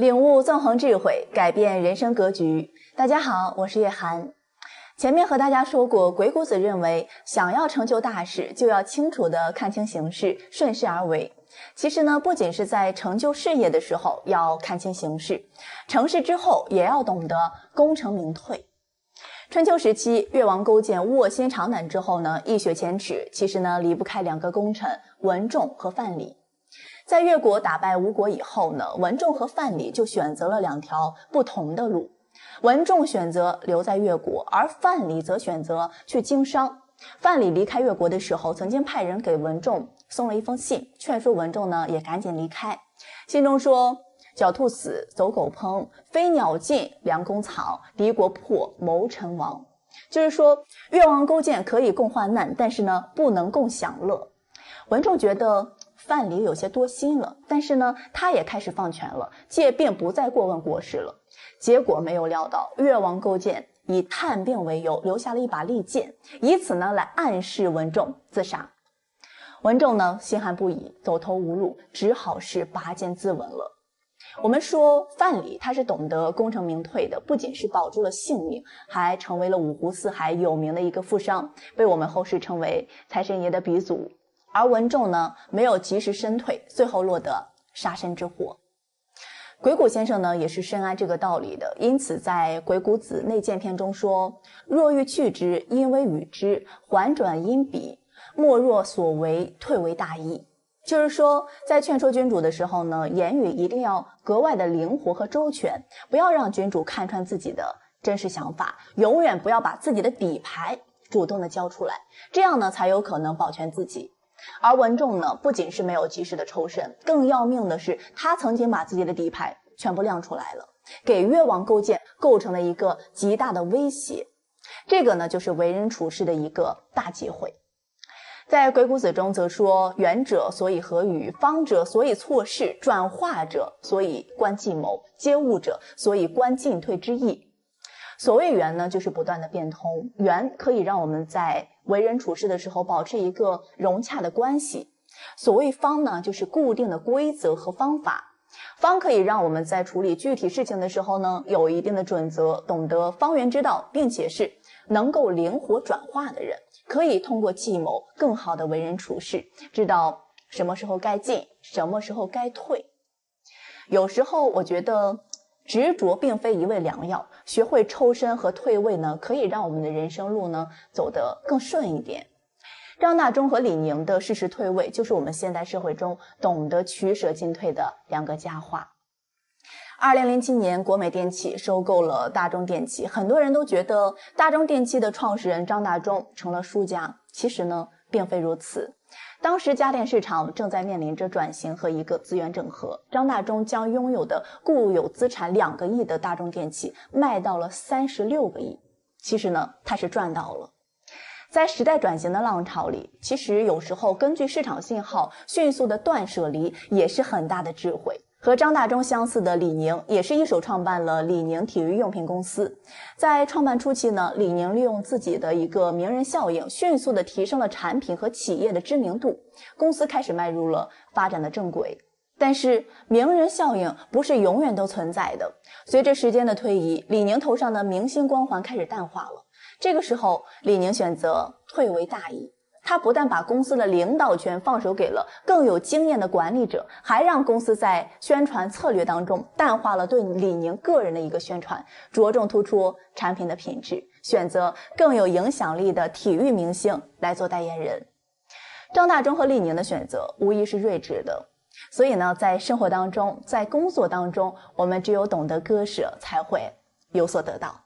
领悟纵横智慧，改变人生格局。大家好，我是叶涵。前面和大家说过，鬼谷子认为想要成就大事，就要清楚地看清形势，顺势而为。其实呢，不仅是在成就事业的时候要看清形势，成事之后也要懂得功成名退。春秋时期，越王勾践卧薪尝胆之后呢，一雪前耻，其实呢离不开两个功臣文仲和范蠡。在越国打败吴国以后呢，文仲和范蠡就选择了两条不同的路。文仲选择留在越国，而范蠡则选择去经商。范蠡离开越国的时候，曾经派人给文仲送了一封信，劝说文仲呢也赶紧离开。信中说：狡兔死，走狗烹，飞鸟尽，良弓藏，敌国破，谋臣亡。就是说，越王勾践可以共患难，但是呢不能共享乐。文仲觉得范蠡有些多心了，但是呢他也开始放权了，借病不再过问国事了。结果没有料到，越王勾践以探病为由留下了一把利剑，以此呢来暗示文仲自杀。文仲呢心寒不已，走投无路，只好是拔剑自刎了。我们说范蠡他是懂得功成名退的，不仅是保住了性命，还成为了五湖四海有名的一个富商，被我们后世称为财神爷的鼻祖。而文仲呢没有及时身退，最后落得杀身之祸。鬼谷先生呢也是深谙这个道理的，因此在鬼谷子内鉴篇中说：若欲去之，因为与之，缓转因彼，莫若所为，退为大义。就是说，在劝说君主的时候呢，言语一定要格外的灵活和周全，不要让君主看穿自己的真实想法，永远不要把自己的底牌主动的交出来，这样呢才有可能保全自己。而文仲呢，不仅是没有及时的抽身，更要命的是，他曾经把自己的底牌全部亮出来了，给越王勾践构成了一个极大的威胁。这个呢，就是为人处事的一个大忌讳。在鬼谷子中则说：圆者所以合语，方者所以错事，转化者所以观计谋，接物者所以观进退之意。所谓圆呢，就是不断的变通，圆可以让我们在为人处事的时候保持一个融洽的关系。所谓方呢，就是固定的规则和方法。方可以让我们在处理具体事情的时候呢，有一定的准则，懂得方圆之道，并且是能够灵活转化的人，可以通过计谋更好的为人处事，知道什么时候该进，什么时候该退。有时候我觉得执着并非一味良药，学会抽身和退位呢，可以让我们的人生路呢走得更顺一点。张大中和李宁的适时退位，就是我们现代社会中懂得取舍进退的两个佳话。2007年，国美电器收购了大中电器，很多人都觉得大中电器的创始人张大中成了输家，其实呢并非如此。当时家电市场正在面临着转型和一个资源整合，张大中将拥有的固有资产2个亿的大中电器卖到了36个亿，其实呢他是赚到了。在时代转型的浪潮里，其实有时候根据市场信号迅速的断舍离也是很大的智慧。和张大中相似的李宁也是一手创办了李宁体育用品公司。在创办初期呢，李宁利用自己的一个名人效应，迅速的提升了产品和企业的知名度，公司开始迈入了发展的正轨。但是名人效应不是永远都存在的，随着时间的推移，李宁头上的明星光环开始淡化了。这个时候，李宁选择退为大义。他不但把公司的领导权放手给了更有经验的管理者，还让公司在宣传策略当中淡化了对李宁个人的一个宣传，着重突出产品的品质，选择更有影响力的体育明星来做代言人。张大中和李宁的选择无疑是睿智的。所以呢，在生活当中，在工作当中，我们只有懂得割舍，才会有所得到。